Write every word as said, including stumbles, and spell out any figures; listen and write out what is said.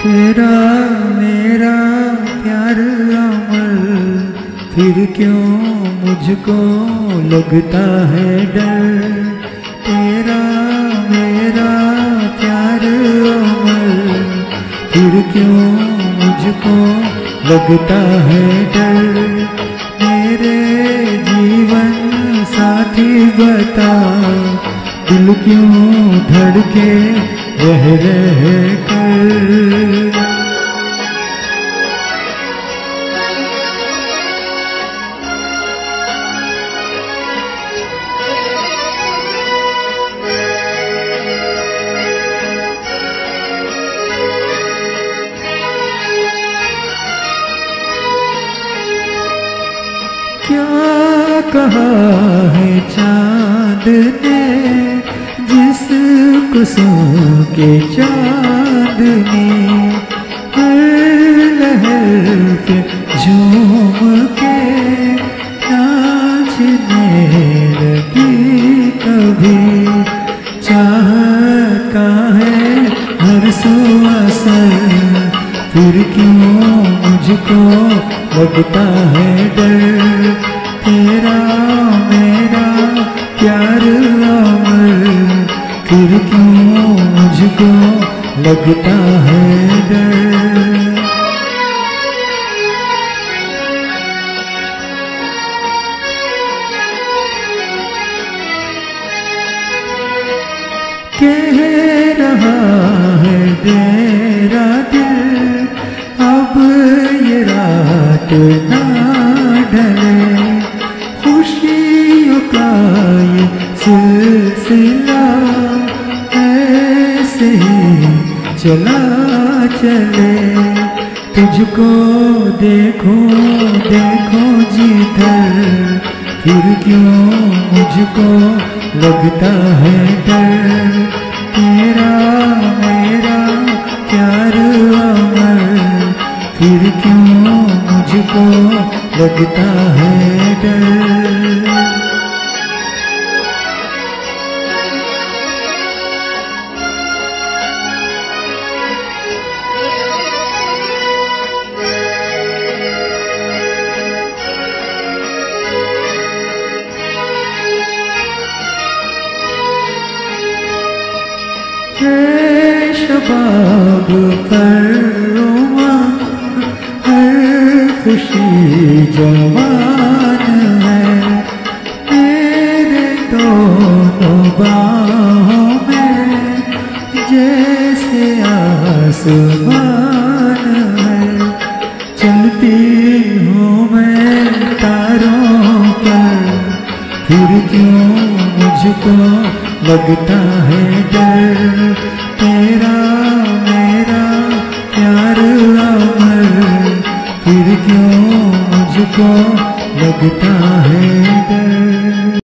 तेरा मेरा प्यार अमर, फिर क्यों मुझको लगता है डर। तेरा मेरा प्यार अमर, फिर क्यों मुझको लगता है डर। मेरे जीवन साथी बता, दिल क्यों धड़के रह रह कर। क्या कहा है चाँद ने, जिस कुसुम के चाँदनी हर लहर पे झूम के नाचने लगी। कभी चाहत का है हर सुअसर, फिर क्यों मुझको लगता है डर। तेरा मेरा प्यार अमर, फिर क्यों मुझको लगता है डर। कह रहा है तेरा दिल, अब ये रात ना ढले। खुशियों का ये सिलसिला ऐसे ही चला चले। तुझको देखो देखो जिधर, फिर क्यों मुझको लगता है डर। तेरा मेरा प्यार अमर, फिर क्यों मुझको लगता है डर। है शबाब पर उमंग, हर खुशी जवान है। मेरे दोनों बाहों में जैसे आसमान है। चलती हूँ मैं तारों पर, फिर क्यों मुझको लगता है डर। तेरा मेरा प्यार अमर, फिर क्यों मुझको लगता है डर।